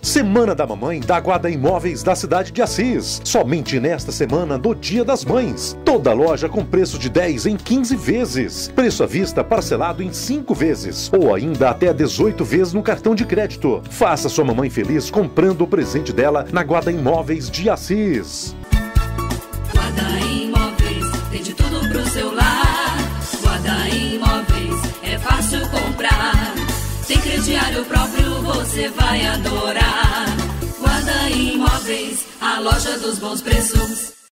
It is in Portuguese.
Semana da Mamãe da Guadaim Móveis da cidade de Assis. Somente nesta semana do Dia das Mães. Toda loja com preço de 10 em 15 vezes. Preço à vista parcelado em 5 vezes. Ou ainda até 18 vezes no cartão de crédito. Faça sua mamãe feliz comprando o presente dela na Guadaim Móveis de Assis. Guadaim Móveis, tem de tudo pro seu lar. Guadaim Móveis, é fácil comprar. Tem crediário próprio, você vai adorar. Guadaim Móveis, a loja dos bons preços.